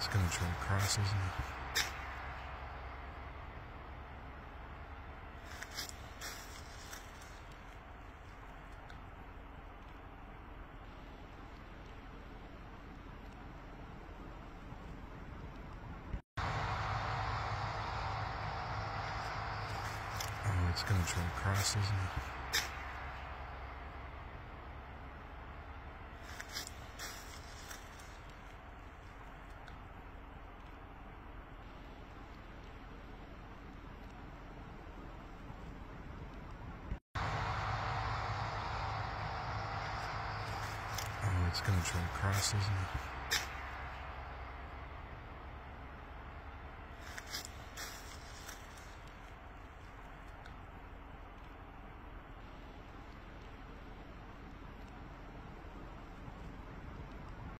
It's gonna try to cross, isn't it? Oh, it's gonna try to cross, isn't it? Oh, it's gonna try to cross, isn't it?